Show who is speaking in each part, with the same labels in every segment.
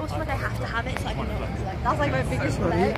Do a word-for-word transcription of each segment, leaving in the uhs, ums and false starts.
Speaker 1: almost feel like I have to have it so I can know what it's like. That's like my biggest flex.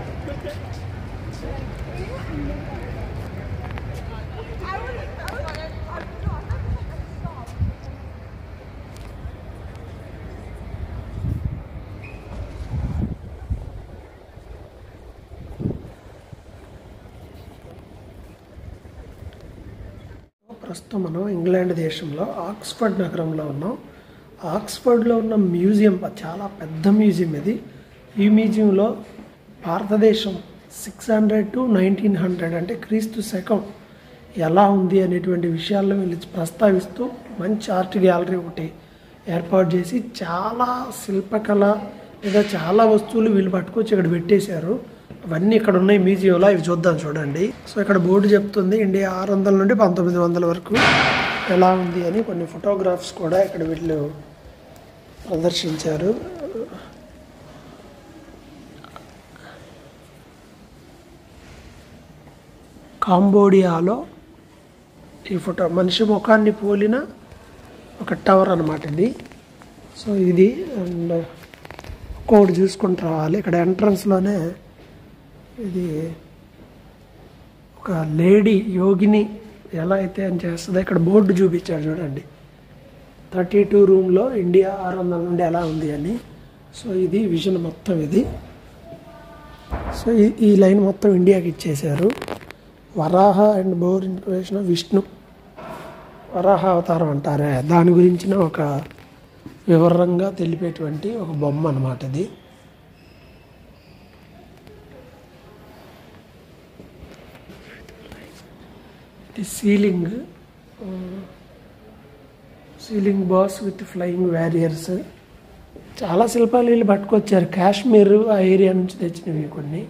Speaker 2: ప్రస్తుతం మనం England దేశంలో Oxford నగరంలో ఉన్నాం. ఆక్స్ఫర్డ్లో ఉన్న museum చాలా పెద్ద మ్యూజియం ఇది. ఈ మ్యూజియంలో Bharatadesham six hundred to nineteen hundred అంటే క్రీస్తు శకం ఎలా ఉంది అనేటువంటి విషయాల్లో వీళ్ళు ప్రస్తావిస్తూ మంచి ఆర్ట్ గ్యాలరీ ఒకటి ఏర్పాటు చేసి చాలా శిల్పకళ లేదా చాలా వస్తువులు వీళ్ళు పట్టుకొచ్చి ఇక్కడ పెట్టేశారు. అవన్నీ ఇక్కడ ఉన్నాయి మ్యూజియంలో. ఇవి చూద్దాం చూడండి. సో ఇక్కడ బోర్డు చెప్తుంది ఇండియా ఆరు వందల నుండి పంతొమ్మిది వందల వరకు ఎలా ఉంది అని. కొన్ని ఫోటోగ్రాఫ్స్ కూడా ఇక్కడ వీళ్ళు ప్రదర్శించారు. కాంబోడియాలో ఈ ఫోటో మనిషి ముఖాన్ని పోలిన ఒక టవర్ అన్నమాట ఇది. సో ఇది అండ్ కోడ్ చూసుకుంటూ రావాలి. ఇక్కడ ఎంట్రన్స్లోనే ఇది ఒక లేడీ యోగిని ఎలా అయితే అని చేస్తుందో ఇక్కడ బోర్డు చూపించాడు చూడండి. థర్టీ టూ రూమ్లో ఇండియా ఆరు వందల నుండి ఎలా ఉంది అని. సో ఇది విజన్ మొత్తం ఇది. సో ఈ లైన్ మొత్తం ఇండియాకి ఇచ్చేశారు. Varaha and boar inspiration Vishnu Varaha అవతారం అంటారే దాని గురించిన ఒక వివరంగా తెలిపేటువంటి ఒక బొమ్మ అన్నమాట ఇది. ఇది ceiling ceiling boss with flying warriors. చాలా శిల్పాలు వీళ్ళు పట్టుకొచ్చారు. కాశ్మీర్ ఆ ఏరియా నుంచి తెచ్చినవి కొన్ని.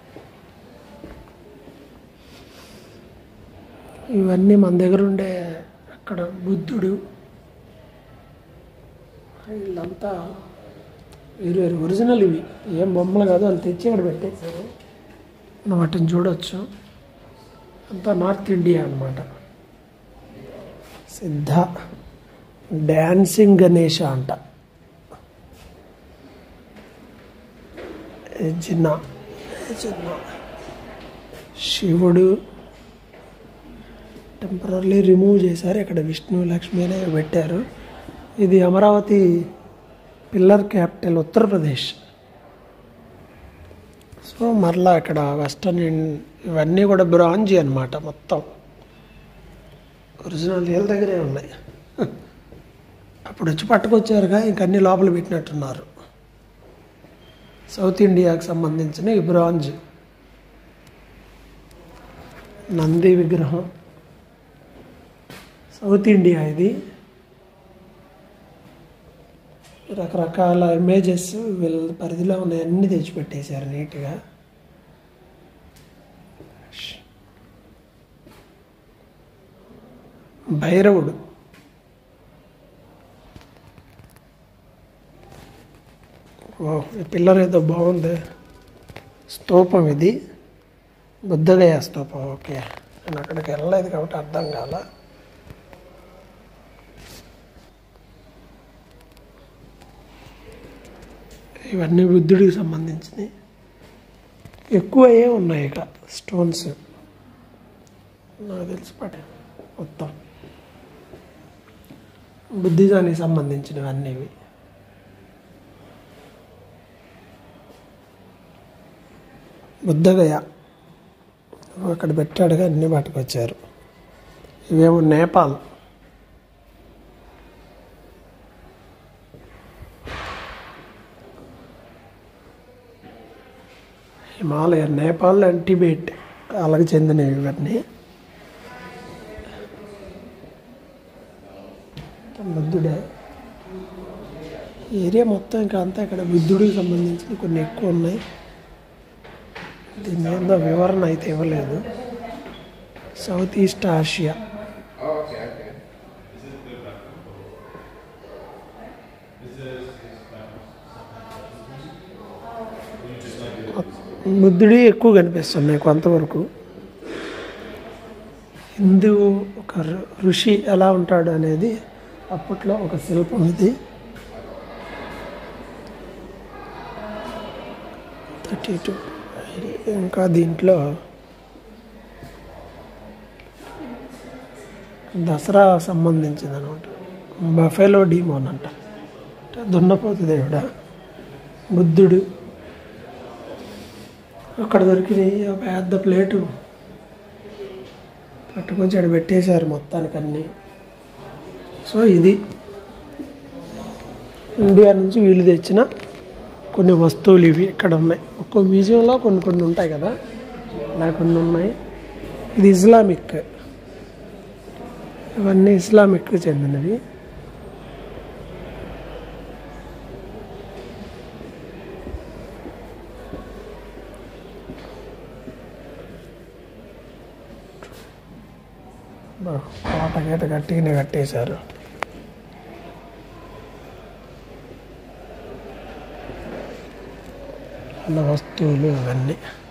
Speaker 2: ఇవన్నీ మన దగ్గర ఉండే అక్కడ బుద్ధుడు వీళ్ళంతా వేరు వేరు ఒరిజినల్. ఇవి ఏం బొమ్మలు కాదు, వాళ్ళు తెచ్చి ఇక్కడ పెట్టేశారు. మనం వాటిని చూడవచ్చు. అంతా నార్త్ ఇండియా అన్నమాట. సిద్ధ డాన్సింగ్ గణేష అంట. చిన్న చిన్న శివుడు టెంపరీ రిమూవ్ చేశారు. ఇక్కడ విష్ణు లక్ష్మి అనే పెట్టారు. ఇది Amaravati pillar capital Uttar Pradesh. So మరలా ఇక్కడ వెస్టర్న్ ఇవన్నీ కూడా బ్రాంజీ అన్నమాట. మొత్తం ఒరిజినల్ వీళ్ళ దగ్గరే ఉన్నాయి. అప్పుడు వచ్చి పట్టుకొచ్చారుగా ఇంకన్నీ లోపల పెట్టినట్టున్నారు. సౌత్ ఇండియాకి సంబంధించిన ఈ బ్రాంజ్ నంది విగ్రహం సౌత్ ఇండియా. ఇది రకరకాల ఇమేజెస్ వీళ్ళ పరిధిలో ఉన్నాయి. అన్నీ తెచ్చిపెట్టేశారు నీట్గా. భైరవుడు ఓ ఈ పిల్లర్ ఏదో బాగుంది. స్తూపం ఇది బుద్ధగయ స్తూపం. ఓకే నేను అక్కడికి వెళ్ళలేదు కాబట్టి అర్థం కాల. ఇవన్నీ బుద్ధుడికి సంబంధించినవి. ఎక్కువ ఏ ఉన్నాయి ఇక స్టోన్స్ నాకు తెలిసి పట్టే మొత్తం బుద్ధిజానికి సంబంధించినవి అన్నీ. ఇవి బుద్ధగయ అక్కడ పెట్టాడుగా అన్నీ పట్టుకొచ్చారు. ఇవేమో నేపాల్. హిమాలయ నేపాల్ అండ్ టిబెట్ అలాగే చెందినవి ఇవన్నీ. బుద్ధుడే ఏరియా మొత్తం ఇంకా అంతా ఇక్కడ బుద్ధుడికి సంబంధించిన కొన్ని ఎక్కువ ఉన్నాయి. దీని మీద వివరణ అయితే ఇవ్వలేదు. సౌత్ ఈస్ట్ ఆసియా బుద్ధుడి ఎక్కువ కనిపిస్తున్నాయి కొంతవరకు. హిందూ ఒక ఋషి ఎలా ఉంటాడు అనేది అప్పట్లో ఒక శిల్పం ఇది. థర్టీ టూ ఇంకా దీంట్లో దసరా సంబంధించింది అనమాట. బఫెలో డీమోన్ అంట, దున్నపోతు దేవుడా, బుద్ధుడు. అక్కడ దొరికినాయి పెద్ద ప్లేటు పట్టుకొని అక్కడ పెట్టేశారు మొత్తానికి అన్నీ. సో ఇది ఇండియా నుంచి వీళ్ళు తెచ్చిన కొన్ని వస్తువులు ఇవి ఇక్కడ ఉన్నాయి. ఒక్కో మ్యూజియంలో కొన్ని కొన్ని ఉంటాయి కదా, అలా కొన్ని ఉన్నాయి. ఇది ఇస్లామిక్, ఇవన్నీ ఇస్లామిక్ చెందినవి. కోటగీత గట్టిగానే కట్టేశారు. అన్న వస్తువులు అవన్నీ